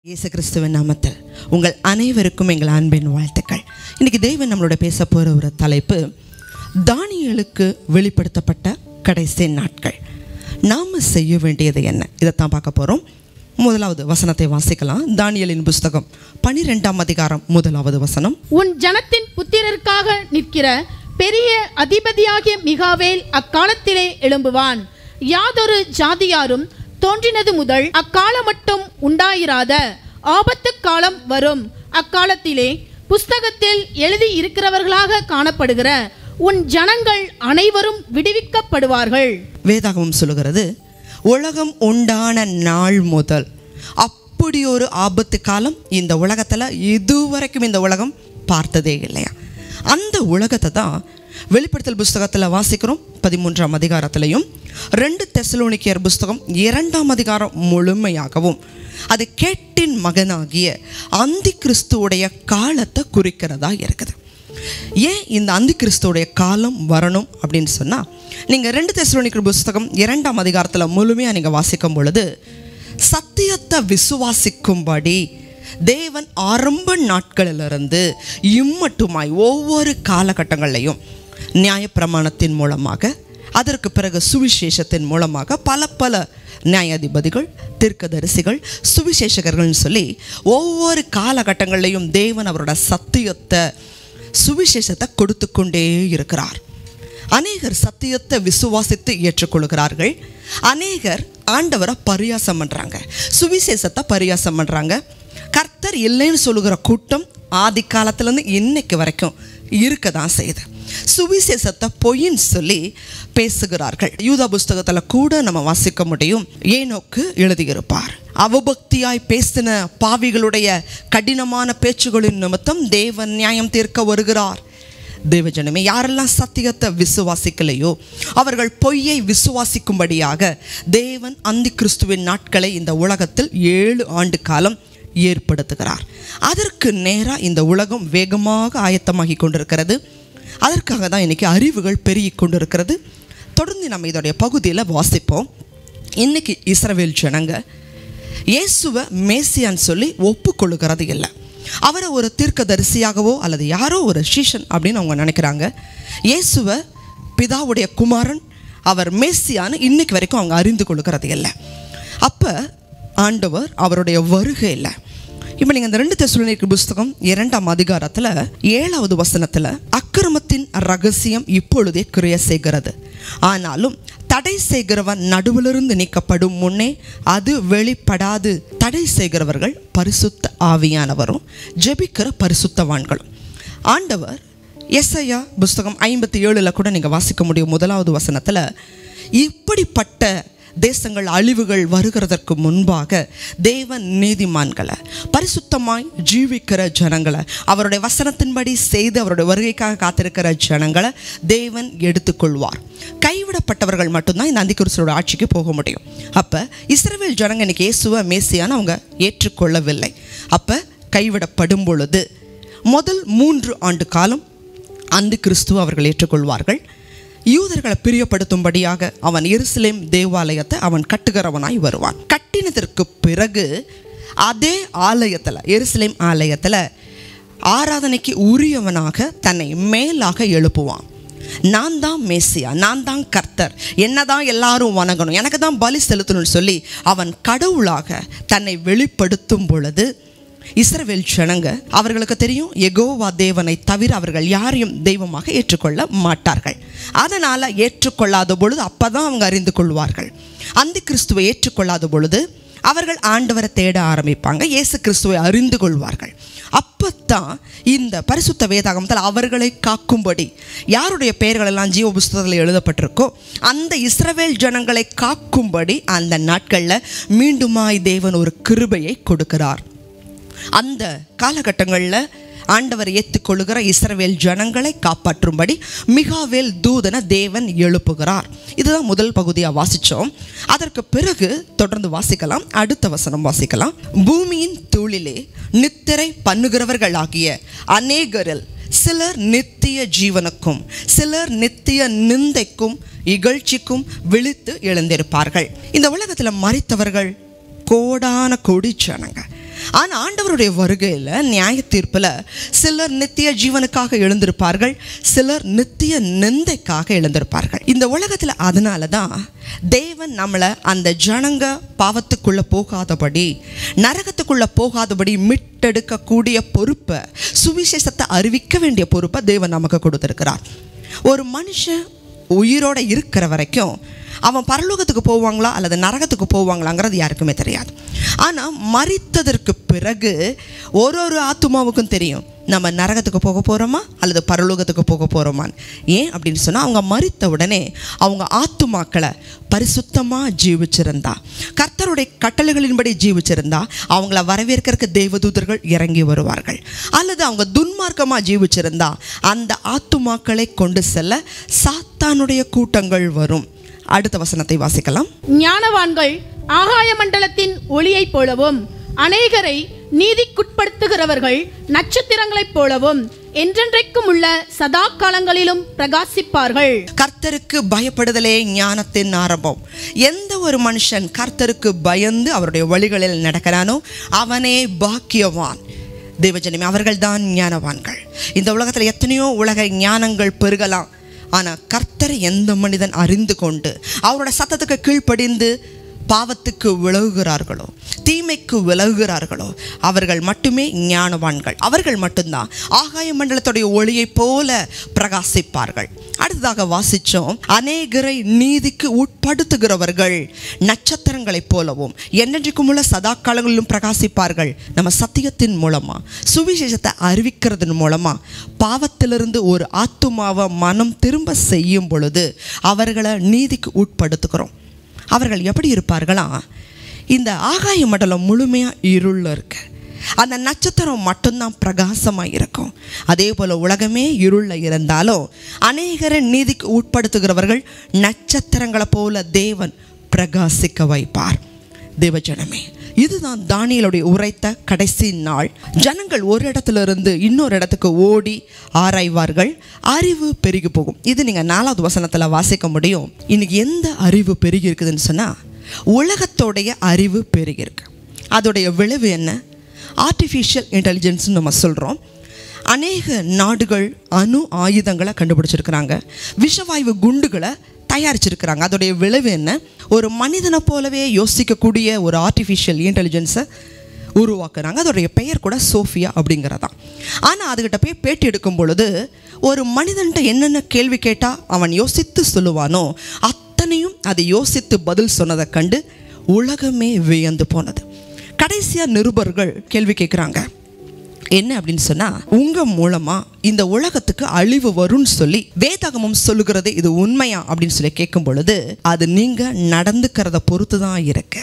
இயேசு கிறிஸ்துவின் நாமத்தில் உங்கள் அனைவருக்கும் எங்கள் அன்பின் வாழ்த்துக்கள். இன்றைக்கி தேவன் நம்மளோட பேச போகிற ஒரு தலைப்பு, தானியேலுக்கு வெளிப்படுத்தப்பட்ட கடைசி நாட்கள். நாம் செய்ய வேண்டியது என்ன, இதைத்தான் பார்க்க போகிறோம். முதலாவது வசனத்தை வாசிக்கலாம். தானியேலின் புஸ்தகம் 12ஆம் அதிகாரம் 1வது வசனம். உன் ஜனத்தின் புத்திரருக்காக நிற்கிற பெரிய அதிபதியாகிய மிகாவேல் அக்காலத்திலே எழும்புவான். யாதொரு ஜாதியாரும் தோன்றினது முதல் அக்காலம் மட்டும் உண்டாயிராத ஆபத்து காலம் வரும். அக்காலத்திலே புஸ்தகத்தில் எழுதி இருக்கிறவர்களாக காணப்படுகிற உன் ஜனங்கள் அனைவரும் விடுவிக்கப்படுவார்கள். வேதாகமம் சொல்லுகிறது, உலகம் உண்டான நாள் முதல் அப்படி ஒரு ஆபத்து காலம் இந்த உலகத்தில் இதுவரைக்கும் இந்த உலகம் பார்த்ததே இல்லையா. அந்த உலகத்தை தான் வெளிப்படுத்தல் புஸ்தகத்தில் வாசிக்கிறோம். 13ஆம் அதிகாரத்திலையும் 2 தெசலோனிக்கேயர் புஸ்தகம் 2ஆம் அதிகாரம் முழுமையாகவும் அது கேட்டின் மகனாகிய அந்தி கிறிஸ்துவுடைய காலத்தை குறிக்கிறதா இருக்குது. ஏன் இந்த அந்தி கிறிஸ்துவுடைய காலம் வரணும் அப்படின்னு சொன்னால், நீங்கள் 2 தெசலோனிக்கேயர் புஸ்தகம் 2ஆம் அதிகாரத்தில் முழுமையாக நீங்கள் வாசிக்கும் பொழுது, சத்தியத்தை விசுவாசிக்கும்படி தேவன் ஆரம்ப நாட்களிலிருந்து இம்மட்டுமாய் ஒவ்வொரு காலகட்டங்களையும் நியாயப்பிரமாணத்தின் மூலமாக, அதற்கு பிறகு சுவிசேஷத்தின் மூலமாக பல நியாயாதிபதிகள், தீர்க்கதரிசிகள், சுவிசேஷகர்கள்னு சொல்லி ஒவ்வொரு காலகட்டங்களையும் தேவன் அவரோட சத்தியத்தை, சுவிசேஷத்தை கொடுத்து கொண்டே இருக்கிறார். அநேகர் சத்தியத்தை விசுவாசித்து ஏற்றுக்கொள்கிறார்கள். அநேகர் ஆண்டவரை பரியாசம் பண்ணுறாங்க, சுவிசேஷத்தை பரியாசம் பண்ணுறாங்க. கர்த்தர் இல்லைன்னு சொல்லுகிற கூட்டம் ஆதி காலத்துலேருந்து இன்னைக்கு வரைக்கும் இருக்க தான் செய்யுது. சுவிசேஷத்தை பொய்ன்னு சொல்லி பேசுகிறார்கள். யூதா புஸ்தகத்தில் கூட நம்ம வாசிக்க முடியும். ஏனோக்கு எழுதியிருப்பார், அவபக்தியாய் பேசின பாவிகளுடைய கடினமான பேச்சுகளின் நிமித்தம் தேவன் நியாயம் தீர்க்க வருகிறார். தேவஜனமே, யாரெல்லாம் சத்தியத்தை விசுவாசிக்கலையோ அவர்கள் பொய்யை விசுவாசிக்கும்படியாக தேவன் அந்தி கிறிஸ்துவின் நாட்களை இந்த உலகத்தில் 7 ஆண்டு காலம் ஏற்படுத்துகிறார். அதற்கு நேராக இந்த உலகம் வேகமாக ஆயத்தமாகி கொண்டிருக்கிறது. அதற்காக தான் இன்றைக்கி அறிவுகள் பெருகி கொண்டிருக்கிறது. தொடர்ந்து நம்ம இதோடைய பகுதியில் வாசிப்போம். இன்றைக்கி இஸ்ரவேல் ஜனங்க இயேசுவை மேசியான்னு சொல்லி ஒப்புக்கொள்ளுகிறது இல்லை. அவரை ஒரு தீர்க்கதரிசியாகவோ அல்லது யாரோ ஒரு சீஷன் அப்படின்னு அவங்க நினைக்கிறாங்க. இயேசுவை பிதாவுடைய குமாரன், அவர் மேசியான்னு இன்னைக்கு வரைக்கும் அவங்க அறிந்து கொள்ளுகிறது இல்லை. அப்போ ஆண்டவர் அவருடைய வருகை இல்லை. இப்போ நீங்கள் இந்த 2 தெசலோனிக்கேயர் புஸ்தகம் 2ஆம் அதிகாரத்தில் 7வது வசனத்தில், அக்கிரமத்தின் ரகசியம் இப்பொழுதே கிரியை செய்கிறது, ஆனாலும் தடை செய்கிறவன் நடுவிலிருந்து நீக்கப்படும் முன்னே அது வெளிப்படாது. தடை செய்கிறவர்கள் பரிசுத்த ஆவியானவரும் ஜெபிக்கிற பரிசுத்தவான்களும். ஆண்டவர் எசையா புஸ்தகம் 57 கூட நீங்கள் வாசிக்க முடியும். 1வது வசனத்தில், இப்படிப்பட்ட தேசங்கள் அழிவுகள் வருகிறதற்கு முன்பாக தேவன் நீதிமான்களை, பரிசுத்தமாய் ஜீவிக்கிற ஜனங்களை, அவருடைய வசனத்தின்படி செய்து அவருடைய வருகைக்காக காத்திருக்கிற ஜனங்களை தேவன் எடுத்துக்கொள்வார். கைவிடப்பட்டவர்கள் மட்டும்தான் இந்த அந்திகிறிஸ்துவோட ஆட்சிக்கு போக முடியும். அப்போ இஸ்ரவேல் ஜனங்க இன்னைக்கு இயேசுவை மேசியான்னு அவங்க ஏற்றுக்கொள்ளவில்லை. அப்போ கைவிடப்படும் பொழுது முதல் 3 ஆண்டு காலம் அந்தி கிறிஸ்துவ அவர்கள் ஏற்றுக்கொள்வார்கள். யூதர்களை பிரியப்படுத்தும்படியாக அவன் எருசலேம் தேவாலயத்தை அவன் கட்டுகிறவனாய் வருவான். கட்டினதற்கு பிறகு அதே ஆலயத்தில், எருசலேம் ஆலயத்தில் ஆராதனைக்கு உரியவனாக தன்னை மேலாக எழுப்புவான். நான் தான் மேசியா, நான் தான் கர்த்தர், என்னதான் எல்லாரும் வணங்கணும், எனக்கு தான் பலி செலுத்தணும்னு சொல்லி அவன் கடவுளாக தன்னை வெளிப்படுத்தும் பொழுது இஸ்ரவேல் ஜனங்க, அவர்களுக்கு தெரியும் யெகோவா தேவனை தவிர அவர்கள் யாரையும் தெய்வமாக ஏற்றுக்கொள்ள மாட்டார்கள். அதனால் ஏற்றுக்கொள்ளாத பொழுது அப்போ தான் அவங்க அறிந்து கொள்வார்கள். அந்தி கிறிஸ்துவை ஏற்றுக்கொள்ளாத பொழுது அவர்கள் ஆண்டவரை தேட ஆரம்பிப்பாங்க, இயேசு கிறிஸ்துவை அறிந்து கொள்வார்கள். அப்போத்தான் இந்த பரிசுத்த வேதாகமத்தில் அவர்களை காக்கும்படி யாருடைய பெயர்களெல்லாம் ஜீவ புஸ்தகத்தில் எழுதப்பட்டிருக்கோ அந்த இஸ்ரவேல் ஜனங்களை காக்கும்படி அந்த நாட்களில் மீண்டுமாய் தேவன் ஒரு கிருபையை கொடுக்கிறார். அந்த காலகட்டங்களில் ஆண்டவர் ஏற்றுக்கொள்ளுகிற இஸ்ரவேல் ஜனங்களை காப்பாற்றும்படி மிகாவேல் தூதனை தேவன் எழுப்புகிறார். இதுதான் முதல் பகுதியாக வாசித்தோம். அதற்கு பிறகு தொடர்ந்து வாசிக்கலாம். அடுத்த வசனம் வாசிக்கலாம். பூமியின் தூளிலே நித்திரை பண்ணுகிறவர்களாகிய அநேகரில் சிலர் நித்திய ஜீவனுக்கும் சிலர் நித்திய நிந்தைக்கும் இகழ்ச்சிக்கும் விழித்து எழுந்திருப்பார்கள். இந்த உலகத்தில் மரித்தவர்கள் கோடான கோடி ஜனங்க. ஆனால் ஆண்டவருடைய வருகையில் நியாய தீர்ப்பில் சிலர் நித்திய ஜீவனுக்காக எழுந்திருப்பார்கள், சிலர் நித்திய நிந்தைக்காக எழுந்திருப்பார்கள். இந்த உலகத்தில் அதனால தான் தேவன் நம்மளை அந்த ஜனங்க பாவத்துக்குள்ளே போகாதபடி, நரகத்துக்குள்ளே போகாதபடி மீட்டெடுக்கக்கூடிய பொறுப்பை, சுவிசேஷத்தை அறிவிக்க வேண்டிய பொறுப்பை தேவன் நமக்கு கொடுத்துருக்கிறார். ஒரு மனுஷன் உயிரோடு இருக்கிற வரைக்கும் அவன் பரலோகத்துக்கு போவாங்களா அல்லது நரகத்துக்கு போவாங்களாங்கிறது யாருக்குமே தெரியாது. ஆனால் மரித்ததற்கு பிறகு ஒரு ஆத்துமாவுக்கும் தெரியும், நம்ம நரகத்துக்கு போக போகிறோமா அல்லது பரலோகத்துக்கு போக போகிறோமான்னு. ஏன் அப்படின்னு சொன்னால், அவங்க மரித்த உடனே அவங்க ஆத்துமாக்களை பரிசுத்தமாக ஜீவிச்சிருந்தா, கர்த்தருடைய கட்டளைகளின்படி ஜீவிச்சிருந்தா அவங்கள வரவேற்கிறதுக்கு தேவதூதர்கள் இறங்கி வருவார்கள். அல்லது அவங்க துன்மார்க்கமாக ஜீவிச்சிருந்தா அந்த ஆத்துமாக்களை கொண்டு செல்ல சாத்தானுடைய கூட்டங்கள் வரும். அடுத்த வசனத்தை வாசிக்கலாம். ஞானவான்கள் ஆகாய மண்டலத்தின் ஒளியைப் போலவும், அநேகரை நீதிக்குட்படுத்துகிறவர்கள் நட்சத்திரங்களைப் போலவும் என்றென்றைக்கும் உள்ள சதா காலங்களிலும் பிரகாசிப்பார்கள். கர்த்தருக்கு பயப்படுதலே ஞானத்தின் ஆரம்பம். எந்த ஒரு மனுஷன் கர்த்தருக்கு பயந்து அவருடைய வழிகளில் நடக்கிறானோ அவனே பாக்கியவான். தேவஜனமே, அவர்கள்தான் ஞானவான்கள். இந்த உலகத்தில் எத்தனையோ உலக ஞானங்கள் பெருகலாம், ஆனால் கர்த்தரை எந்த மனிதன் அறிந்து கொண்டு அவரோட சத்தத்துக்கு கீழ்ப்படிந்து பாவத்துக்கு விலகுகிறார்களோ, தீமைக்கு விலகுகிறார்களோ, அவர்கள் மட்டுமே ஞானவான்கள். அவர்கள் மட்டும்தான் ஆகாய மண்டலத்துடைய ஒளியை போல பிரகாசிப்பார்கள். அடுத்ததாக வாசிச்சோம், அநேகரை நீதிக்கு உட்படுத்துகிறவர்கள் நட்சத்திரங்களைப் போலவும் என்றென்றைக்கும் உள்ள சதா காலங்களிலும் பிரகாசிப்பார்கள். நம்ம சத்தியத்தின் மூலமா, சுவிசேஷத்தை அறிவிக்கிறதன் மூலமா பாவத்திலிருந்து ஒரு ஆத்துமாவை மனம் திரும்ப செய்யும் பொழுது அவர்களை நீதிக்கு உட்படுத்துகிறோம். அவர்கள் எப்படி இருப்பார்களா? இந்த ஆகாய மண்டலம் முழுமையாக இருளில் இருக்கு, அந்த நட்சத்திரம் மட்டும்தான் பிரகாசமாக இருக்கும். அதே போல் உலகமே இருளில் இருந்தாலும் அநேகரை நீதிக்கு உட்படுத்துகிறவர்கள் நட்சத்திரங்களை போல தேவன் பிரகாசிக்க வைப்பார். தேவஜனமே, இதுதான் தானியேலுடைய உரைத்த கடைசி நாள். ஜனங்கள் ஒரு இடத்திலிருந்து இன்னொரு இடத்துக்கு ஓடி ஆராய்வார்கள், அறிவு பெருகி போகும். இது நீங்கள் 4வது வசனத்தில் வாசிக்க முடியும். இன்னைக்கு எந்த அறிவு பெருகி இருக்குதுன்னு சொன்னால், உலகத்தோடைய அறிவு பெருகி இருக்கு. அதோடைய விளைவு என்ன? ஆர்டிஃபிஷியல் இன்டெலிஜென்ஸ்னு நம்ம சொல்கிறோம். அநேக நாடுகள் அணு ஆயுதங்களை கண்டுபிடிச்சிருக்கிறாங்க, விஷவாயு குண்டுகளை தயாரிச்சிருக்கிறாங்க. அதோடைய விளைவு என்ன? ஒரு மனிதனை போலவே யோசிக்கக்கூடிய ஒரு ஆர்டிஃபிஷியல் இன்டெலிஜென்ஸை உருவாக்குறாங்க. அதோடைய பெயர் கூட சோஃபியா அப்படிங்கிறதான். ஆனால் அதுகிட்ட போய் பேட்டி எடுக்கும் பொழுது ஒரு மனிதன்கிட்ட என்னென்ன கேள்வி கேட்டால் அவன் யோசித்து சொல்லுவானோ அத்தனையும் அதை யோசித்து பதில் சொன்னதை கண்டு உலகமே வியந்து போனது. கடைசியாக நிருபர்கள் கேள்வி கேட்குறாங்க, என்ன அப்படின்னு சொன்னால், உங்கள் மூலமாக இந்த உலகத்துக்கு அழிவு வரும்னு சொல்லி வேதாகமம் சொல்லுகிறது, இது உண்மையா அப்படின்னு சொல்லி கேட்கும் பொழுது அது நீங்கள் நடந்துக்கிறத பொறுத்து தான் இருக்கு.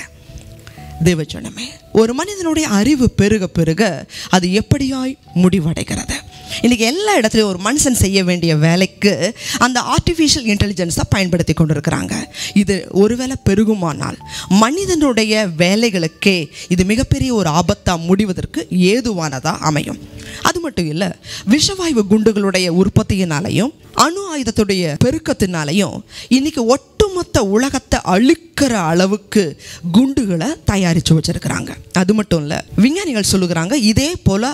தேவஜனமே, ஒரு மனிதனுடைய அறிவு பெருக பெருக அது எப்படியாய் முடிவடைகிறது. இன்றைக்கி எல்லா இடத்துலையும் ஒரு மனுஷன் செய்ய வேண்டிய வேலைக்கு அந்த ஆர்டிஃபிஷியல் இன்டெலிஜென்ஸை பயன்படுத்தி கொண்டு இருக்கிறாங்க. இது ஒருவேளை பெருகுமானால் மனிதனுடைய வேலைகளுக்கே இது மிகப்பெரிய ஒரு ஆபத்தாக முடிவதற்கு ஏதுவானதாக அமையும். அது மட்டும் இல்லை, விஷவாயு குண்டுகளுடைய உற்பத்தியினாலையும் அணு ஆயுதத்துடைய பெருக்கத்தினாலையும் இன்னைக்கு ஒட்டுமொத்த உலகத்தை அழிக்கிற அளவுக்கு குண்டுகளை தயாரித்து வச்சிருக்கிறாங்க. அது மட்டும் இல்லை, விஞ்ஞானிகள் சொல்லுகிறாங்க இதே போல்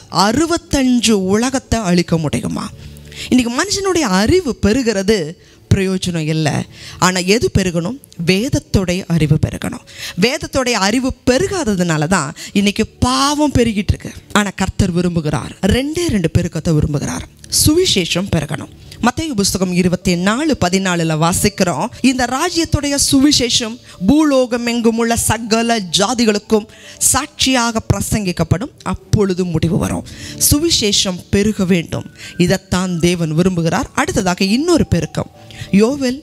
65 உலகத்தை அழிக்க முடியுமா. இன்னைக்கு மனுஷனுடைய அறிவு பெருகிறது பிரயோஜனம் இல்லை. ஆனால் எது பெருகணும்? வேதத்தோடைய அறிவு பெருகணும். வேதத்தோடைய அறிவு பெருகாததுனால தான் இன்னைக்கு பாவம் பெருகிட்டு இருக்கு. ஆனால் கர்த்தர் விரும்புகிறார் 2 பெருக்கத்தை விரும்புகிறார். சுவிசேஷம் பெருகணும். மத்தேயு புஸ்தகம் 24:14 வாசிக்கிறோம், இந்த ராஜ்யத்துடைய சுவிசேஷம் பூலோகம் எங்கும் உள்ள சகல ஜாதிகளுக்கும் சாட்சியாக பிரசங்கிக்கப்படும், அப்பொழுது முடிவு வரும். சுவிசேஷம் பெருக வேண்டும். இதைத்தான் தேவன் விரும்புகிறார். அடுத்ததாக இன்னொரு பெருக்கம், யோவேல்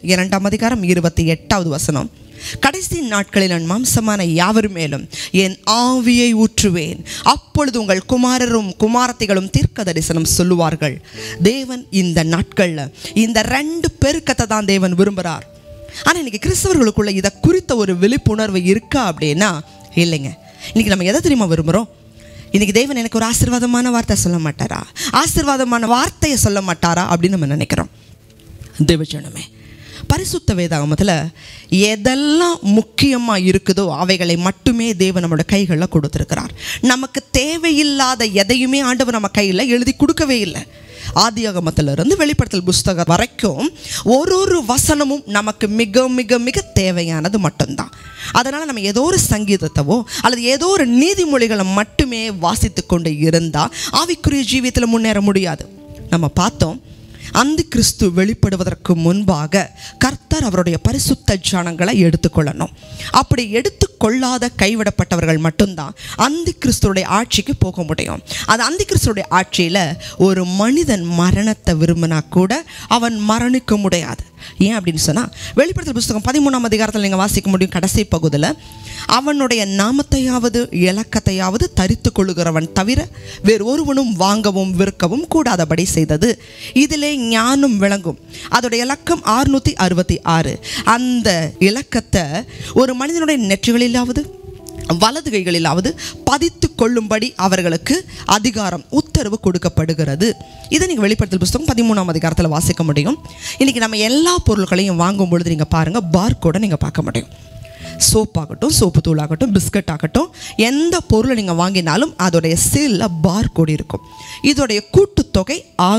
2:28 கடைசி நாட்களில் நான் மாம்சமான யாவர் மேலும் என் ஆவியை ஊற்றுவேன், அப்பொழுது உங்கள் குமாரரும் குமாரத்திகளும் தீர்க்க தரிசனம் சொல்லுவார்கள். தேவன் இந்த நாட்களில் இந்த 2 பெருக்கத்தை தான் தேவன் விரும்புகிறார். ஆனால் இன்னைக்கு கிறிஸ்தவர்களுக்குள்ள இதை குறித்த ஒரு விழிப்புணர்வு இருக்கா அப்படின்னா இல்லைங்க. இன்னைக்கு நம்ம எதை தெரியுமா விரும்புகிறோம்? இன்னைக்கு தேவன் எனக்கு ஒரு ஆசீர்வாதமான வார்த்தை சொல்ல மாட்டாரா, ஆசீர்வாதமான வார்த்தையை சொல்ல மாட்டாரா அப்படின்னு நம்ம நினைக்கிறோம். தேவஜனமே, பரிசுத்த வேதாகமத்தில் எதெல்லாம் முக்கியமாக இருக்குதோ அவைகளை மட்டுமே தேவன் நம்மளோட கைகளில் கொடுத்துருக்கிறார். நமக்கு தேவையில்லாத எதையுமே ஆண்டவர் நம்ம கையில் எழுதி கொடுக்கவே இல்லை. ஆதியாகமத்திலிருந்து வெளிப்படுத்தல் புஸ்தகம் வரைக்கும் ஒரு வசனமும் நமக்கு மிக மிக மிக தேவையானது மட்டும்தான். அதனால் நம்ம ஏதோ ஒரு சங்கீதத்தவோ அல்லது ஏதோ ஒரு நீதிமொழிகளை மட்டுமே வாசித்து கொண்டு இருந்தால் ஆவிக்குரிய ஜீவியத்தில் முன்னேற முடியாது. நம்ம பார்த்தோம், அந்த கிறிஸ்து வெளிப்படுவதற்கு முன்பாக கர்த்தர் அவருடைய பரிசுத்த ஜனங்களை எடுத்துக்கொள்ளணும். அப்படி எடுத்துக்கொள்ளாத கைவிடப்பட்டவர்கள் மட்டும்தான் அந்த கிறிஸ்துடைய ஆட்சிக்கு போக முடியும். அது அந்த கிறிஸ்துடைய ஆட்சியில் ஒரு மனிதன் மரணத்தை விரும்பினா கூட அவன் மரணிக்க முடியாது. ஏன் அப்படின்னு சொன்னால், வெளிப்படுத்தல் புஸ்தகம் 13ஆம் அதிகாரத்தில் நீங்கள் வாசிக்க முடியும். கடைசி பகுதியில் அவனுடைய நாமத்தையாவது இலக்கத்தையாவது தரித்து கொள்ளுகிறவன் தவிர வேறு ஒருவனும் வாங்கவும் விற்கவும் கூடாதபடி செய்தது. இதிலே ஞானம் விளங்கும். அதோடைய இலக்கம் 666. அந்த இலக்கத்தை ஒரு மனிதனுடைய நெற்றிகளிலாவது வலது கைகளிலாவது பதித்து கொள்ளும்படி அவர்களுக்கு அதிகாரம் உத்தரவு கொடுக்கப்படுகிறது. இதை நீங்கள் வெளிப்படுத்தல் புஸ்தகம் 13ஆம் அதிகாரத்தில் வாசிக்க முடியும். இன்றைக்கி நம்ம எல்லா பொருட்களையும் வாங்கும் பொழுது நீங்கள் பாருங்கள், பார்கோடை நீங்கள் பார்க்க முடியும். சோப் ஆகட்டும், சோப்பு தூள் ஆகட்டும், பிஸ்கட் ஆகட்டும், எந்த பொருளை நீங்கள் வாங்கினாலும் அதோடைய சீலில் பார்கோடு இருக்கும். இதோடைய கூட்டுத்தொகை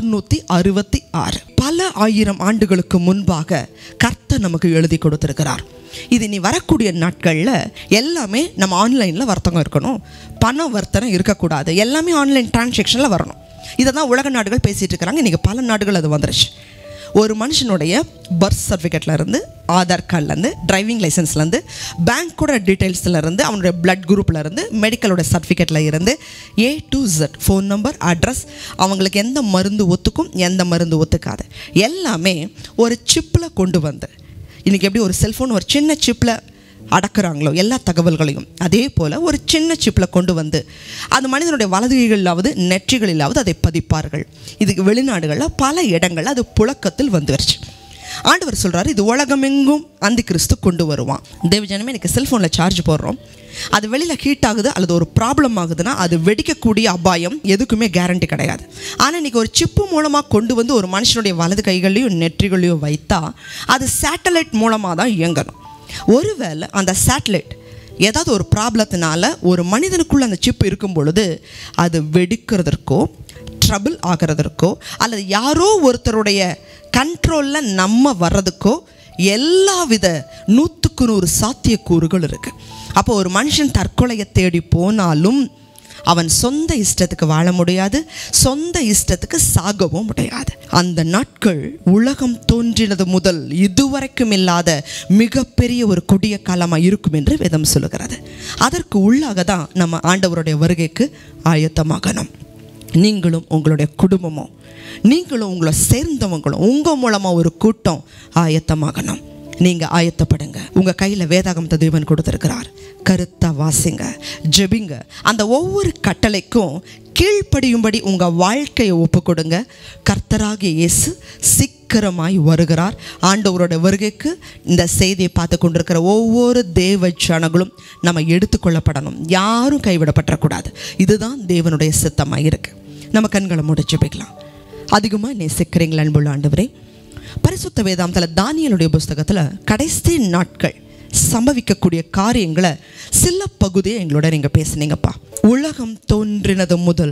666. பல ஆயிரம் ஆண்டுகளுக்கு முன்பாக கர்த்தர் நமக்கு எழுதி கொடுத்திருக்கிறார். இது நீ வரக்கூடிய நாட்களில் எல்லாமே நம்ம ஆன்லைனில் வர்த்தகம் இருக்கணும், பண வர்த்தகம் இருக்கக்கூடாது, எல்லாமே ஆன்லைன் டிரான்சாக்ஷனில் வரணும். இதை தான் உலக நாடுகள் பேசிகிட்டு இருக்கிறாங்க. இன்றைக்கி பல நாடுகள் அது வந்துருச்சு. ஒரு மனுஷனுடைய பர்த் சர்டிஃபிகேட்லேருந்து, ஆதார் கார்ட்லேருந்து, டிரைவிங் லைசன்ஸ்லேருந்து, பேங்க்கோட டீட்டெயில்ஸ்லேருந்து, அவனுடைய பிளட் குரூப்லேருந்து, மெடிக்கலோட சர்டிஃபிகேட்டில் இருந்து A to Z, phone number, address, அவங்களுக்கு எந்த மருந்து ஒத்துக்கும் எந்த மருந்து ஒத்துக்காது எல்லாமே ஒரு சிப்பில் கொண்டு வந்து, இன்றைக்கி எப்படி ஒரு செல்ஃபோன் ஒரு சின்ன சிப்பில் அடக்குறாங்களோ எல்லா தகவல்களையும், அதே போல் ஒரு சின்ன சிப்பில் கொண்டு வந்து அந்த மனிதனுடைய வலதுகைகளிலாவது நெற்றிகளிலாவது அதை பதிப்பார்கள். இதுக்கு வெளிநாடுகளில் பல இடங்களில் அது புழக்கத்தில் வந்துருச்சு. ஆண்டவர் சொல்கிறார், இது உலகமெங்கும் அந்த கிறிஸ்து கொண்டு வருவான். தேவஜனமே, எனக்கு செல்ஃபோனில் சார்ஜ் போடுறோம், அது வெளியில் ஹீட் ஆகுது அல்லது ஒரு ப்ராப்ளம் ஆகுதுன்னா அது வெடிக்கக்கூடிய அபாயம் எதுக்குமே கேரண்டி கிடையாது. ஆனால் இன்றைக்கி ஒரு சிப்பு மூலமாக கொண்டு வந்து ஒரு மனுஷனுடைய வலது கைகளையும் நெற்றிகளையும் வைத்தா அது சேட்டலைட் மூலமாக தான் இயங்கணும். ஒருவேளை அந்த சேட்டலைட் ஏதாவது ஒரு ப்ராப்ளத்தினால ஒரு மனிதனுக்குள்ளே அந்த சிப்பு இருக்கும் பொழுது அது வெடிக்கிறதற்கோ ட்ரபிள் ஆகிறதற்கோ அல்லது யாரோ ஒருத்தருடைய கண்ட்ரோலில் நம்ம வர்றதுக்கோ எல்லாவித 100க்கு 100 சாத்தியக்கூறுகள் இருக்குது. அப்போ ஒரு மனுஷன் தற்கொலையை தேடி போனாலும் அவன் சொந்த இஷ்டத்துக்கு வாழ முடியாது, சொந்த இஷ்டத்துக்கு சாகவும் முடியாது. அந்த நாட்கள் உலகம் தோன்றினது முதல் இதுவரைக்கும் இல்லாத மிகப்பெரிய ஒரு கொடிய காலமாக இருக்கும் என்று வேதம் சொல்லுகிறது. அதற்கு உள்ளாக தான் நம்ம ஆண்டவருடைய வருகைக்கு ஆயத்தமாகணும். நீங்களும் உங்களுடைய குடும்பமும், நீங்களும் உங்களை சேர்ந்தவங்களும், உங்கள் மூலமாக ஒரு கூட்டம் ஆயத்தமாகணும். நீங்கள் ஆயத்தப்படுங்க. உங்கள் கையில் வேதாகமத்தை தேவன் கொடுத்துருக்கிறார். கருத்தா வாசிங்க, ஜெபிங்க. அந்த ஒவ்வொரு கட்டளைக்கும் கீழ்ப்படியும்படி உங்கள் வாழ்க்கையை ஒப்பு கொடுங்க. கர்த்தராகிய இயேசு சீக்கிரமாய் வருகிறார். ஆண்டவரோட வருகைக்கு இந்த செய்தியை பார்த்து கொண்டிருக்கிற ஒவ்வொரு தேவ ஜனங்களும் நம்ம எடுத்துக்கொள்ளப்படணும். யாரும் கைவிடப்படக்கூடாது. இதுதான் தேவனுடைய சித்தமாக இருக்குது. நம்ம கண்களை மூடி ஜெபிக்கலாம். அதிகமாக நேசிக்கிறீங்களா அன்புள்ள ஆண்டவரே? பரிசுத்த வேதாகமத்தில் தானியேலுடைய புஸ்தகத்தில் கடைசி நாட்கள் சம்பவிக்கக்கூடிய காரியங்களை சில பகுதியை எங்களோட நீங்கள் பேசுனீங்கப்பா. உலகம் தோன்றினது முதல்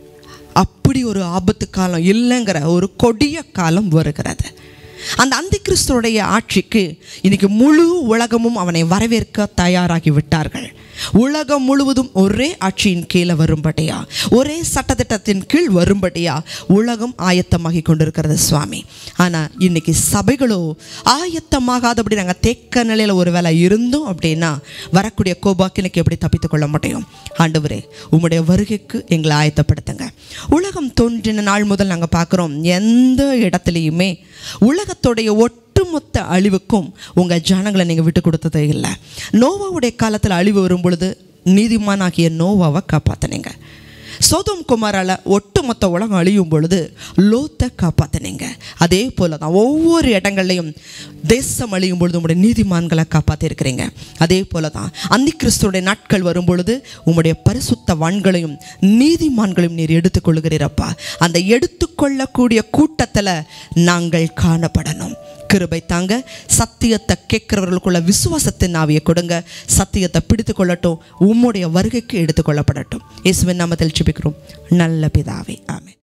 அப்படி ஒரு ஆபத்து காலம் இல்லைங்கிற ஒரு கொடிய காலம் வருகிறது. அந்த அந்தி கிறிஸ்துடைய ஆட்சிக்கு இன்னைக்கு முழு உலகமும் அவனை வரவேற்க தயாராகி விட்டார்கள். உலகம் முழுவதும் ஒரே ஆட்சியின் கீழே வரும்படியா, ஒரே சட்டத்திட்டத்தின் கீழ் வரும்படியா உலகம் ஆயத்தமாகி கொண்டிருக்கிறது சுவாமி. ஆனால் இன்னைக்கு சபைகளோ ஆயத்தமாகாதபடி நாங்கள் தேக்க நிலையில் ஒரு வேலை இருந்தோம் அப்படின்னா வரக்கூடிய கோபாக்கினுக்கு எப்படி தப்பித்துக் கொள்ள முடியும்? ஆண்டவரே, உம்முடைய வருகைக்கு எங்களை ஆயத்தப்படுத்துங்க. உலகம் தோன்றின நாள் முதல் நாங்கள் பார்க்குறோம், எந்த இடத்துலையுமே உலகத்துடைய ஒட்டுமொத்த அழிவுக்கும் உங்கள் ஜனங்களை நீங்கள் விட்டு கொடுத்ததே இல்லை. நோவாவுடைய காலத்தில் அழிவு வரும் பொழுது நீதிமானாகிய நோவாவை காப்பாற்றினீங்க. சோதோம் குமாரால ஒட்டுமொத்த உலகம் அழியும் பொழுது லோத்தை காப்பாற்றினீங்க. அதே போல தான் ஒவ்வொரு இடங்கள்லையும் தேசம் அழியும் பொழுது உங்களுடைய நீதிமான்களை காப்பாற்றிருக்கிறீங்க. அதே போல தான் அந்தி கிறிஸ்துடைய நாட்கள் வரும் பொழுது உங்களுடைய பரிசுத்தவான்களையும் நீதிமான்களையும் நீர் எடுத்துக்கொள்கிறீரப்பா. அந்த எடுத்துக்கொள்ளக்கூடிய கூட்டத்தில் நாங்கள் காணப்படணும். கிருபை தாங்க. சத்தியத்தை கேட்கிறவர்களுக்குள்ள விசுவாசத்தின் ஆவியை கொடுங்க. சத்தியத்தை பிடித்து கொள்ளட்டும். உம்முடைய வருகைக்கு எடுத்துக்கொள்ளப்படட்டும். இயேசுவின் நாமத்தில் ஜெபிக்கிறோம் நல்ல பிதாவே, ஆமென்.